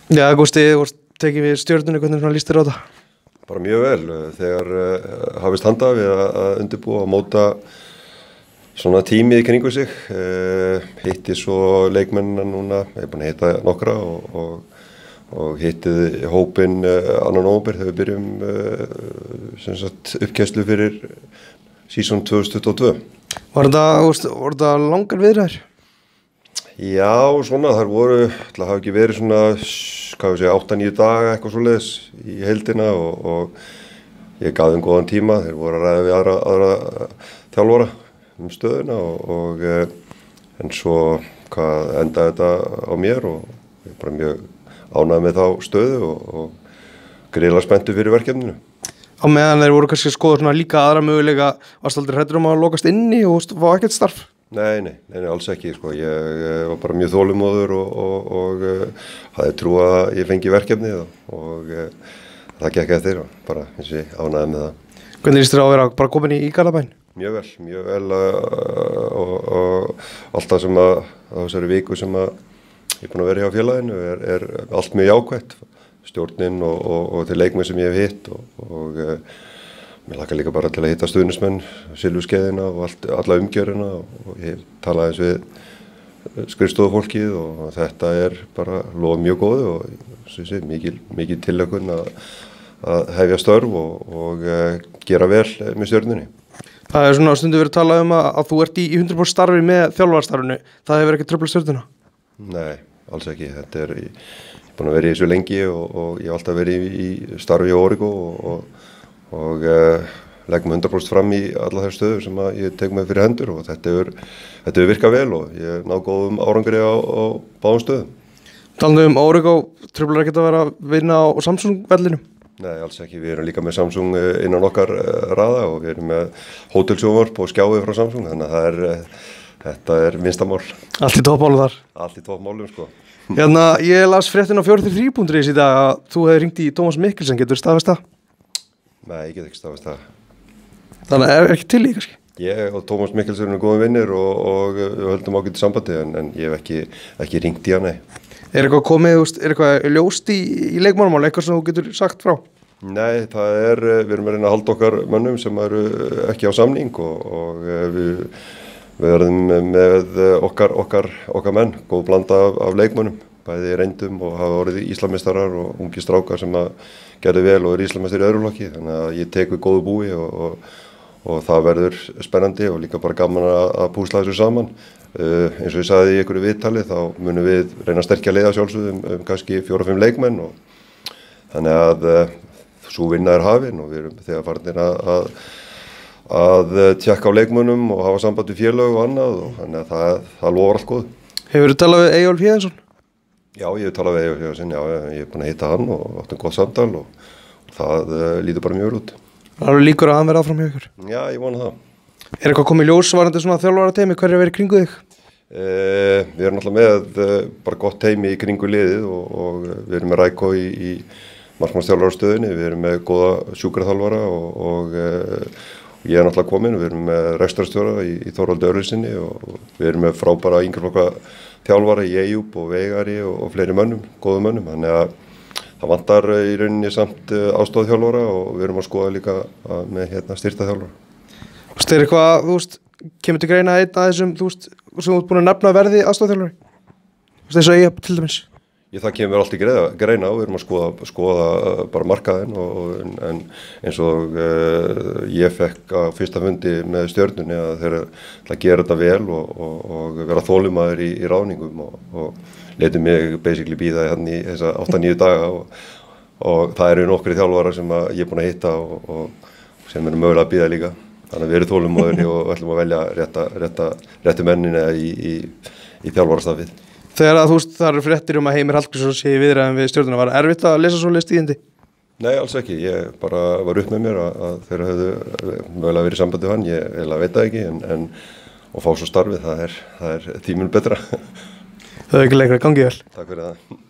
Já, Gústi, þú tekið við Stjörnunni, hvernig líst þér á þetta? Bara mjög vel, þegar hafist handa við að undirbúa og móta svona tími í kringu sig, hitti svo leikmennina núna, ég er búin að hitta nokkra og hittið hópinn 2. nóvember þegar við byrjum uppkeyrslu fyrir sísón 2022. Var þetta langar viðræður? Já, svona, þar voru, það hafi ekki verið svona, 8-9 daga eitthvað svoleiðis í heildina og ég gaf þeim góðan tíma, þeir voru að ræða við aðra þjálfara stöðuna en svo endaði þetta á mér og ég er bara mjög ánægður með þá stöðu og gríðarlega spenntur fyrir verkefninu. Á meðan þeir voru kannski að skoða svona líka aðra möguleika, varstu aldrei hræddur að lokast inni og fá ekkert starf? Nei, alls ekki, sko. Ég var bara mjög þolinmóður og hafði trú að ég fengi verkefni og það gekk eftir og bara ánægður með það. Hvernig líst þér á að vera bara komin í Garðabæinn? Mjög vel og alltaf sem á þessari viku sem ég er búin að vera hjá félaginu er allt mjög jákvætt, stjórnin og til leikmenn sem ég hef hitt og mér hlakka líka bara til að hitta stuðningsmenn, Silfurskeiðina og alla umgjörina og ég talaði eins við skrifstofufólkið og þetta er bara lofa mjög góðu og mikil tilhlökkun að hefja störf og gera vel með Stjörnunni. Það er svona stundu verið að tala um að þú ert í 100% starfi með þjálfarstarfinu, það hefur ekki truflað Stjörnuna? Nei, alls ekki, þetta er, ég er búin að vera í þessu lengi og ég hef alltaf verið í starfi á Origo og legg mig 100% fram í alla þær stöður sem ég tek með fyrir hendur og þetta hefur virkað vel og ég náð góðum árangri á báðum stöðum. Talandi Origo, truflar ekkert að vera að vinna á Samsung-vellinum? Nei, alls ekki, við erum líka með Samsung innan okkar raða og við erum með hótelsjónvarp og skjáið frá Samsung, þannig að þetta er minnsta mál. Allt í toppmálum þar? Allt í toppmálum, sko. Ég las fréttin á 4-3.is í dag að þú hefði hringt í Tómas Mikkelsen, getur staðfest það? Nei, ég get ekki staðfest það. Þannig að ekki til í kannski? Ég og Tómas Mikkelsen erum góðum vinnir og við höldum ágætið sambandi en ég hef ekki hringt í hann, nei. Er eitthvað komið, er eitthvað ljóst í leikmannamál, eitthvað sem þú getur sagt frá? Nei, við erum að reyna að halda okkar mönnum sem eru ekki á samning og við verðum með okkar menn, góð blanda af leikmönnum, bæði reyndum og hafa orðið íslameistarar og ungi strákar sem að gerði vel og íslammeistar í öðru flokki, þannig að ég tek við góðu búi og það verður spennandi og líka bara gaman að púsla þessu saman. Eins og ég sagði í einhverju viðtali þá munum við reyna að sterkja liða sjálfsögðum kannski 4-5 leikmenn og þannig að svo vinna er hafin og við erum þegar farin að tjekka á leikmönnum og hafa samband við félög og annað og þannig að það lofar allt góð. Hefur þú talað við Eyjólf Héðinsson? Já, ég hef talað við Eyjólf Héðinsson, ég hef búin að hitta hann og átt gott samtal og það lítur bara mjög út. Það er líkur að hann verði áfram hjá ykkur? Já, ég vona það. Er eitthvað komið ljós varandi svona þjálfara teymi, hverju verið kringu þig? Við erum alltaf með bara gott teymi í kringu liðið og við erum með Ræko í markmannsþjálfarastöðinni, við erum með góða sjúkraþjálfara og ég er náttúrulega komin, við erum með rekstrarstjóra í Þorvaldi Örlysinni og við erum með frábæra yngreflokka þjálfara í Eyjúb og Veigari og fleiri mönnum, góðum mönnum, þannig að það vantar í rauninni samt aðstoðarþjálfara og við erum að skoða líka með styrktarþjálfara. Það er eitthvað, kemur til greina einn að þessum, sem þú ert búin að nefna verði aðstoðarþjálfari? Þess að ég til dæmis? Það kemur allt í greina og við erum að skoða bara markaðinn en eins og ég fekk á fyrsta fundi með Stjörnunni að þeir að gera þetta vel og vera þolinmæður í ráðningum og letu mig basically bíða hérna í þessa 8-9 daga og það eru nokkri þjálfarar sem ég er búin að hitta og sem eru mögulega að bíða líka. Þannig að við erum þolinmæður og ætlum að velja réttu mennina í þjálfarastafið. Þegar það eru fréttir að Heimir Hallgrímsson sé í viðræðum við Stjörnuna, var erfitt að lesa svoleiðis tíðindi? Nei, alls ekki. Ég bara var upp með mér að þeir hefðu mögulega verið í sambandi við hann. Ég eiginlega veit það ekki og fá svo starfið, það er tíminn betra. Það er ekki lengra, gangið vel. Takk fyrir það.